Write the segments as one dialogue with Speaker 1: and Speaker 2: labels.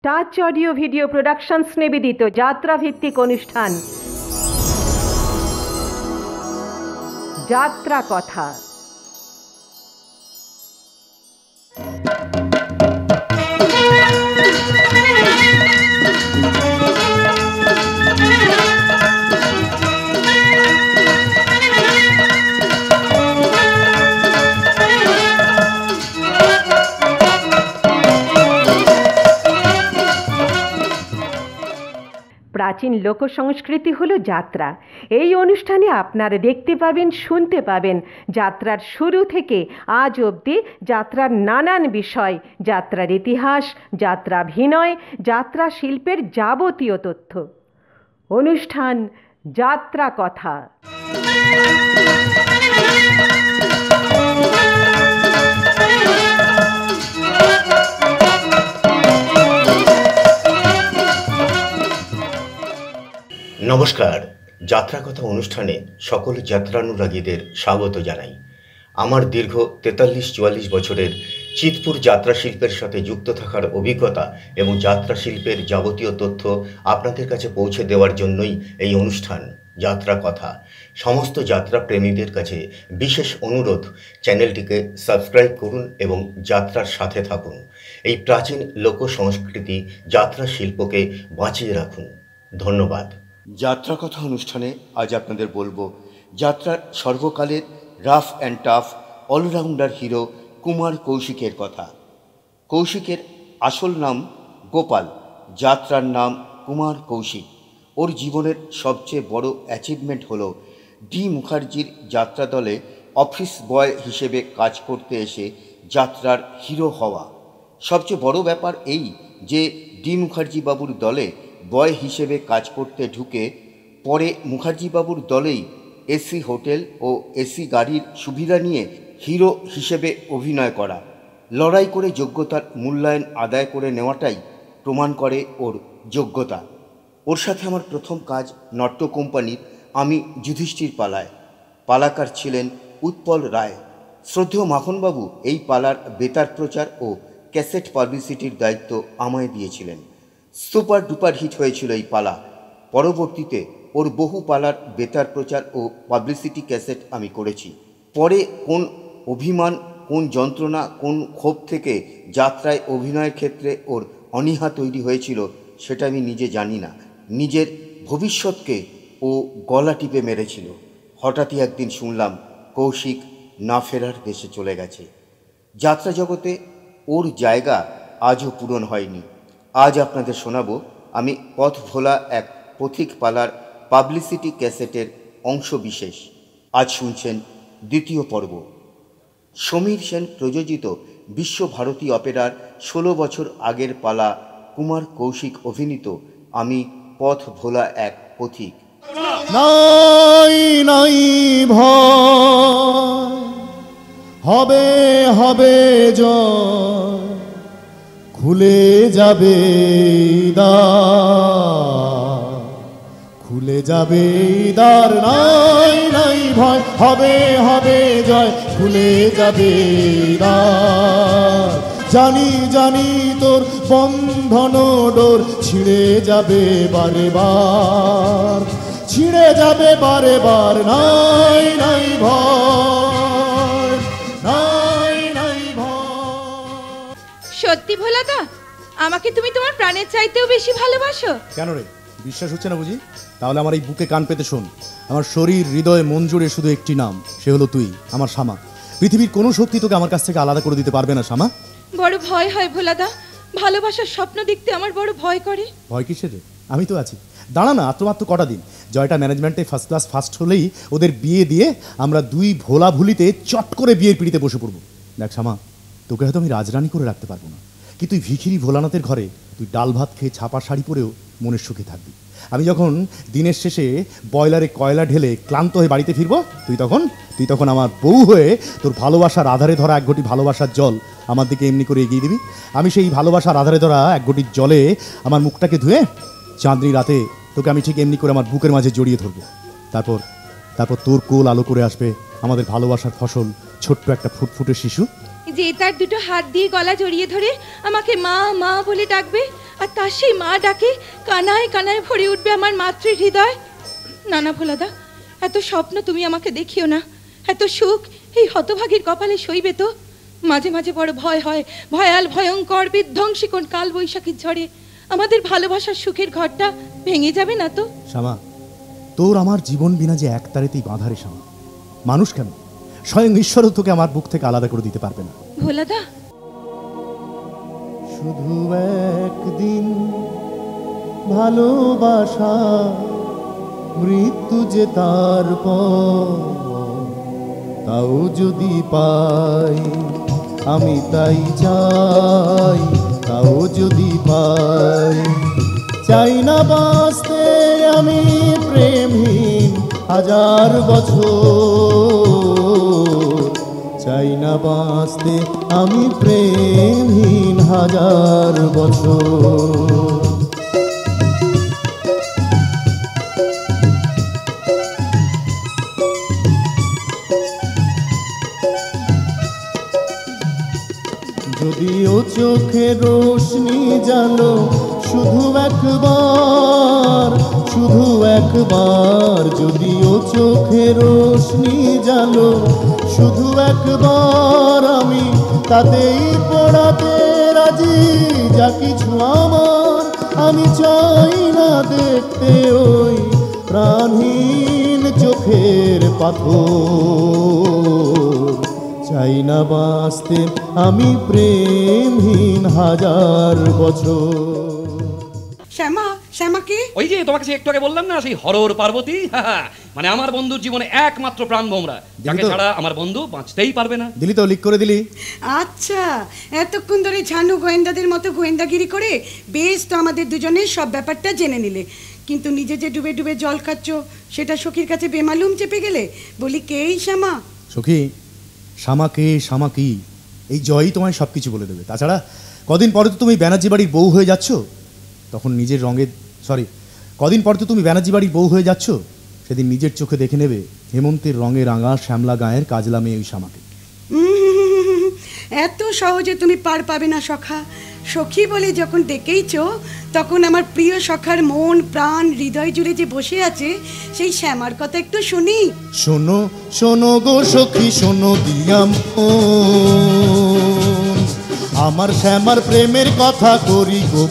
Speaker 1: Touch audio video productions নিবেদিত যাত্রা ভিত্তিক অনুষ্ঠান যাত্রা কথা। প্রাচীন লোকসংস্কৃতি হলো যাত্রা। এই অনুষ্ঠানে আপনারা দেখতে পাবেন, শুনতে পাবেন যাত্রার শুরু থেকে আজ অবধি যাত্রার নানান বিষয়, যাত্রার ইতিহাস, যাত্রাভিনয়, যাত্রা শিল্পের যাবতীয় তথ্য। অনুষ্ঠান যাত্রা কথা।
Speaker 2: নমস্কার, যাত্রা কথা অনুষ্ঠানে সকল যাত্রানুরাগীদের স্বাগত জানাই। আমার দীর্ঘ 43-44 বছরের চিতপুর যাত্রা শিল্পের সাথে যুক্ত থাকার অভিজ্ঞতা এবং যাত্রা শিল্পের যাবতীয় তথ্য আপনাদের কাছে পৌঁছে দেওয়ার জন্যই এই অনুষ্ঠান যাত্রা কথা। সমস্ত যাত্রা প্রেমীদের কাছে বিশেষ অনুরোধ, চ্যানেলটিকে সাবস্ক্রাইব করুন এবং যাত্রার সাথে থাকুন। এই প্রাচীন লোক সংস্কৃতি যাত্রা শিল্পকে বাঁচিয়ে রাখুন। ধন্যবাদ। যাত্রা কথা অনুষ্ঠানে আজ আপনাদের বলবো যাত্রার সর্বকালের rough and tough allrounder hero Kumar কৌশিকের কথা। কৌশিকের আসল নাম গোপাল, যাত্রার নাম কুমার কৌশিক। ওর জীবনের সবচেয়ে বড় অ্যাচিভমেন্ট হলো ডি মুখার্জির যাত্রা দলে অফিস বয় হিসেবে কাজ করতে এসে যাত্রার হিরো হওয়া। সবচেয়ে বড় ব্যাপার এই যে ডি মুখার্জি বাবুর দলে বয় হিসেবে কাজ করতে ঢুকে পরে মুখার্জিবাবুর দলেই এসি হোটেল ও এসি গাড়ির সুবিধা নিয়ে হিরো হিসেবে অভিনয় করা। লড়াই করে যোগ্যতার মূল্যায়ন আদায় করে নেওয়াটাই প্রমাণ করে ওর যোগ্যতা। ওর সাথে আমার প্রথম কাজ নট্য কোম্পানির আমি যুধিষ্ঠির পালায়। পালাকার ছিলেন উৎপল রায়। শ্রদ্ধেয় মাখনবাবু এই পালার বেতার প্রচার ও ক্যাসেট পাবলিসিটির দায়িত্ব আমায় দিয়েছিলেন। সুপার ডুপার হিট হয়েছিল এই পালা। পরবর্তীতে ওর বহু পালার বেতার প্রচার ও পাবলিসিটি ক্যাসেট আমি করেছি। পরে কোন অভিমান, কোন যন্ত্রণা, কোন ক্ষোভ থেকে যাত্রায় অভিনয়ের ক্ষেত্রে ওর অনীহা তৈরি হয়েছিল সেটা আমি নিজে জানি না। নিজের ভবিষ্যৎকে ও গলা টিপে মেরেছিল। হঠাৎই একদিন শুনলাম কৌশিক না ফেরার দেশে চলে গেছে। যাত্রা জগতে ওর জায়গা আজও পূরণ হয়নি। আজ আপনাদের শোনাবো আমি পথ ভোলা এক পথিক পালার পাবলিসিটি ক্যাসেটের অংশ বিশেষ। আজ শুনছেন দ্বিতীয় পর্ব। সমীর সেন প্রযোজিত বিশ্বভারতী অপেরার 16 বছর আগের পালা কুমার কৌশিক অভিনীত আমি পথ ভোলা এক পথিক।
Speaker 3: নাই নাই ভয়, হবে হবে জয়, খুলে যাবে দ্বার, খুলে যাবে দ্বার। নাই নাই ভয়, হবে হবে জয়, খুলে যাবে দ্বার। জানি জানি তোর বন্ধন ডোর ছিঁড়ে যাবে বারে বার, ছিঁড়ে যাবে বারে বার। নাই নাই ভয়, নাই নাই ভয়।
Speaker 4: সত্যি ভোলাদা, আমাকে তুমি তোমার প্রাণের চাইতেও বেশি ভালোবাসো?
Speaker 3: কেন রে, বিশ্বাস হচ্ছে না বুঝি? তাহলে আমার এই বুকে কান পেতে শোন। আমার শরীর, হৃদয়, মন জুড়ে শুধু একটি নাম, সে হলো তুই, আমার শামা। পৃথিবীর কোনো শক্তি তোকে আমার কাছ থেকে আলাদা করে দিতে পারবে না শামা।
Speaker 4: বড় ভয় হয় ভোলাদা, ভালোবাসার স্বপ্ন দেখতে আমার বড় ভয় করে।
Speaker 3: ভয় কিসের রে? আমি তো আছি। দাঁড়া না, মাত্র কটা দিন। জয়টা ম্যানেজমেন্টে ফার্স্ট ক্লাস ফার্স্ট হলেই ওদের বিয়ে দিয়ে আমরা দুই ভোলা ভুলিতে চট করে বিয়ের পিড়িতে বসে পড়বো। দেখ শামা, তোকে হয়তো আমি রাজরানী করে রাখতে পারবো না, কিন্তু তুই ভিখিরি ভোলানাথের ঘরে তুই ডাল ভাত খেয়ে ছাপা শাড়ি পরেও মনের সুখে থাকবি। আমি যখন দিনের শেষে বয়লারে কয়লা ঢেলে ক্লান্ত হয়ে বাড়িতে ফিরবো, তুই তখন আমার বউ হয়ে তোর ভালোবাসার আধারে ধরা এক ঘটি ভালোবাসার জল আমার দিকে এমনি করে এগিয়ে দিবি। আমি সেই ভালোবাসার আধারে ধরা এক ঘটির জলে আমার মুখটাকে ধুয়ে চাঁদনি রাতে তোকে আমি ঠিক এমনি করে আমার বুকের মাঝে জড়িয়ে ধরবো। তারপর তোর কোল আলো করে আসবে আমাদের ভালোবাসার ফসল, ছোট্ট একটা ফুটফুটে শিশু।
Speaker 4: যে তার দুটো হাত দিয়ে গলা জড়িয়ে ধরে আমাকে মা মা বলে ডাকবে, আর তার সেই মা ডাকে কানায় কানায় ভরে উঠবে আমার মাতৃ হৃদয়। না না ভোলাদা, এত স্বপ্ন তুমি আমাকে দেখিও না। এত সুখ এই হতভাগীর কপালে সইবে তো? মাঝে মাঝে বড় ভয় হয়, ভয়াল ভয়ঙ্কর বিধ্বংসী কোন কাল বৈশাখীর ঝড়ে আমাদের ভালোবাসার সুখের ঘরটা ভেঙে যাবে না তো?
Speaker 3: শ্যামা, তোর আমার জীবন বিনা যে এক তারেতেই বাঁধা রে শ্যামা। মানুষ কেন, স্বয়ং ঈশ্বরও তোকে আমার বুক থেকে আলাদা করে দিতে পারবে না।
Speaker 4: ভোলাদা,
Speaker 3: শুধু একদিন ভালোবাসা, মৃত্যু যে তারপর, তাও যদি পাই আমি তাই চাই, তাও যদি পাই। চাই না বাঁচতে আমি প্রেমহীন হাজার বছর, চাই না বাঁচতে আমি প্রেমহীন হাজার বছর। যদিও চোখে রোশনি জালো শুধু একবার, শুধু একবার, যদিও চোখে রোশনি জালো শুধু একবার, আমি তাতেই পড়াতে রাজি যা কিছু আমার। আমি চাই না দেখতে ওই প্রাণহীন চোখের পাথর, চাই না বাঁচতে আমি প্রেমহীন হাজার বছর।
Speaker 5: শ্যামা, শ্যামাকে
Speaker 6: ওই যে তোমাকে একটু আগে বললাম না, সেই হরর পার্বতী, মানে আমার বন্ধুর জীবনে একমাত্র প্রাণ ভোমরা, যাকে ছাড়া আমার বন্ধু বাঁচতেই পারবে না।
Speaker 3: দিলি তো, লিক করে দিলি।
Speaker 5: আচ্ছা, এতক্ষণ ধরে ঝানু গোয়েন্দাদের মতো গোয়েন্দাগিরি করে বেশ তো আমাদের দুজনের সব ব্যাপারটা জেনে নিলে, কিন্তু নিজে যে ডুবে ডুবে জল খাচ্ছ সেটা সখীর কাছে বেমালুম চেপে গেলে। বলি, কেই শ্যামা?
Speaker 3: সখী, শ্যামাকে, শ্যামা কি, এই জয়ই তোমায় সব কিছু বলে দেবে। তাছাড়া কদিন পরে তো তুমি ব্যানার্জি বাড়ির বউ হয়ে যাচ্ছ, তখন নিজের রঙের কদিন পর তো তুমি ব্যানার্জি বাড়ির বউ হয়ে যাচ্ছ, সেদিন নিজের চোখে দেখে নেবে হেমন্তের রঙে রাঙা শ্যামলা গায়ের কাজলা মেয়ে ওই শ্যামাকে।
Speaker 5: এত সহজে তুমি পার পাবে না সখা। সখী বলে যখন ডেকেইছ, তখন আমার প্রিয় সখার মন প্রাণ হৃদয় জুড়ে যে বসে আছে সেই শ্যামার কথা একটু শুনি।
Speaker 3: শোনো শোনো গো সখী, শোনো দিয়াম আমার শ্যামার প্রেমের কথা করি গো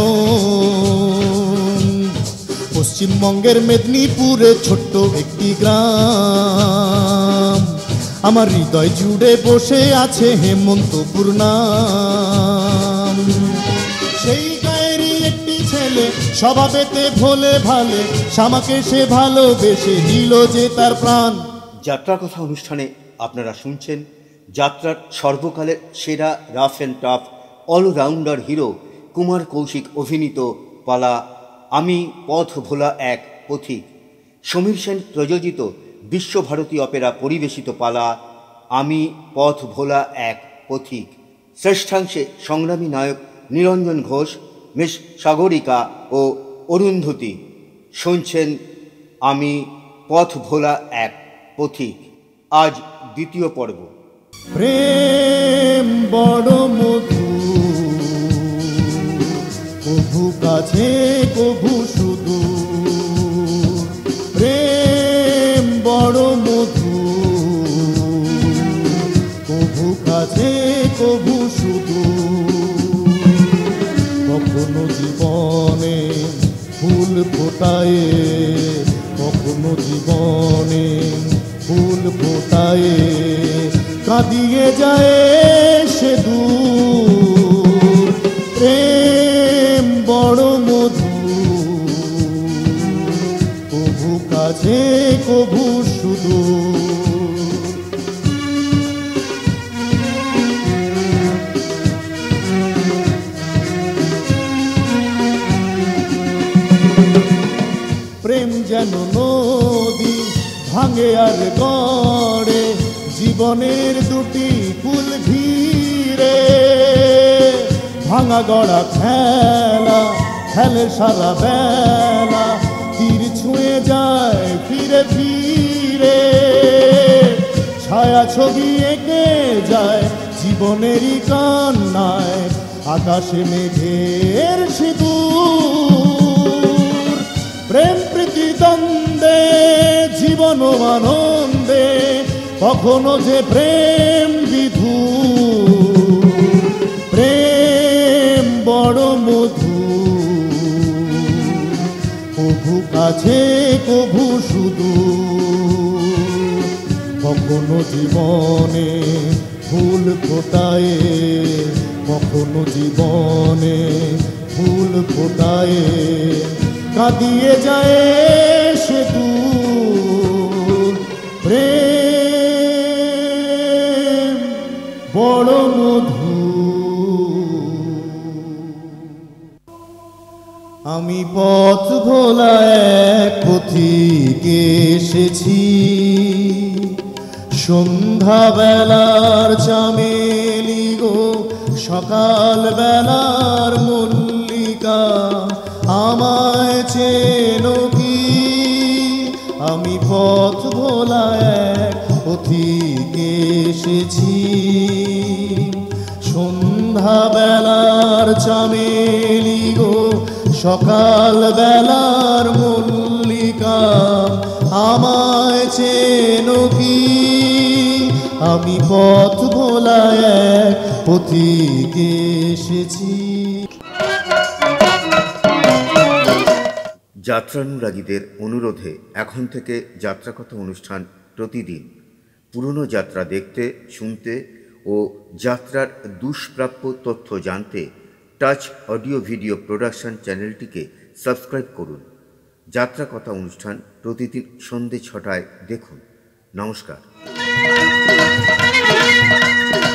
Speaker 3: বর্ণন। পশ্চিমবঙ্গের মেদিনীপুরে ছোট্ট একটি গ্রাম, আমার হৃদয় জুড়ে বসে আছে হেমন্তপুর নাম। সেই গায়েরই একটি ছেলে, স্বভাবেতে ভোলে ভালে, শ্যামাকে সে ভালোবেসে দিল যে তার প্রাণ।
Speaker 2: যাত্রা কথা অনুষ্ঠানে আপনারা শুনছেন যাত্রার সর্বকালের সেরা rough and tough allrounder hero Kumar Kaushik অভিনীত পালা আমি পথ ভোলা এক পথিক, সমীর সেন প্রযোজিত বিশ্বভারতী অপেরা পরিবেশিত পালা আমি পথ ভোলা এক পথিক। শ্রেষ্ঠাংশে সংগ্রামী নায়ক নিরঞ্জন ঘোষ, মিস সাগরিকা ও অরুন্ধতী। শুনছেন আমি পথ ভোলা এক পথিক, আজ দ্বিতীয় পর্ব।
Speaker 3: প্রেম বড় মধু, কভু কাছে কভু শুধু, প্রেম বড় মধু, কভু কাছে কভু শুধু। কখনো জীবনে ফুল ফোটায়, কখনো জীবনে ফুল ফোটায়, কাঁদিয়ে যায় সে দূর। প্রেম বড় মধু, কভু কাছে কভু শুধু। প্রেম যেন নদী ভাঙে আর গড়ে, জীবনের দুটি কুল ঘিরে। ভাঙা গড়া খেলা খেলে সারা বেলা, তীর ছুঁয়ে যায় ফিরে ফিরে। ছায়া ছবি এঁকে যায় জীবনেরই কান্নায় আকাশে মেঘের সিঁদুর, প্রেম প্রীতি দ্বন্দ্বে জীবন আনন্দে কখনো যে প্রেম বিধুর, প্রেম বড় মধু, কভু কাছে কভু সুদূর, কখনো জীবনে ফুল ফোটায়, কখনো জীবনে ফুল ফোটায়, কাঁদিয়ে যায় সে দূর, প্রেম বড় মধু। আমি পথ ভোলা এক পথিকে এসেছি, সন্ধ্যা বেলার চামেলি গো সকাল বেলার মল্লিকা, আমায় চেনো কি? আমি পথ ভোলা এক পথিকে এসেছি, সন্ধ্যা বেলার চামেলি গো সকাল বেলার মল্লিকা, আমায় চেনো কি? আমি পথ ভোলা এক পথিকে এসেছি।
Speaker 2: যাত্রানুরাগীদের অনুরোধে এখন থেকে যাত্রাকথা অনুষ্ঠান প্রতিদিন। পুরনো যাত্রা দেখতে, শুনতে ও যাত্রার দুষ্প্রাপ্য তথ্য জানতে টাচ অডিও ভিডিও প্রোডাকশন চ্যানেলটিকে সাবস্ক্রাইব করুন। যাত্রাকথা অনুষ্ঠান প্রতিদিন সন্ধ্যে ৬টায় দেখুন। নমস্কার।